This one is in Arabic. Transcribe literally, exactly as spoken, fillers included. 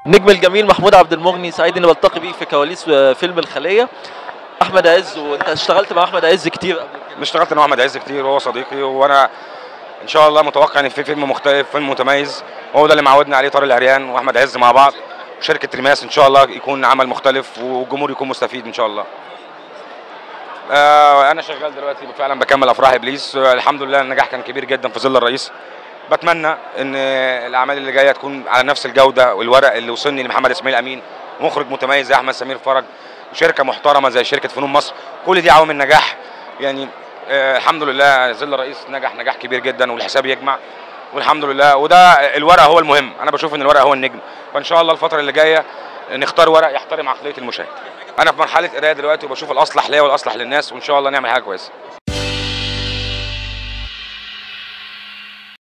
النجم الجميل محمود عبد المغني، سعيد اني بلتقي بيك في كواليس فيلم الخلية. احمد عز، وانت اشتغلت مع احمد عز كتير قبل كده. انا اشتغلت مع احمد عز كتير وهو صديقي، وانا ان شاء الله متوقع ان في فيلم مختلف، فيلم متميز، وهو ده اللي معودنا عليه طارق العريان واحمد عز مع بعض. وشركه ريماس ان شاء الله يكون عمل مختلف والجمهور يكون مستفيد ان شاء الله. آه انا شغال دلوقتي فعلا بكمل افراح ابليس. آه الحمد لله النجاح كان كبير جدا في ظل الرئيس. بتمنى ان الاعمال اللي جايه تكون على نفس الجوده والورق اللي وصلني لمحمد اسماعيل امين، مخرج متميز زي احمد سمير فرج، وشركه محترمه زي شركه فنون مصر. كل دي عوامل نجاح يعني. آه الحمد لله ظل الرئيس نجح نجاح كبير جدا، والحساب يجمع والحمد لله. وده الورق هو المهم، انا بشوف ان الورق هو النجم. فان شاء الله الفتره اللي جايه نختار ورق يحترم عقليه المشاهد. انا في مرحله قرايه دلوقتي وبشوف الاصلح ليا والاصلح للناس، وان شاء الله نعمل حاجه كويسه.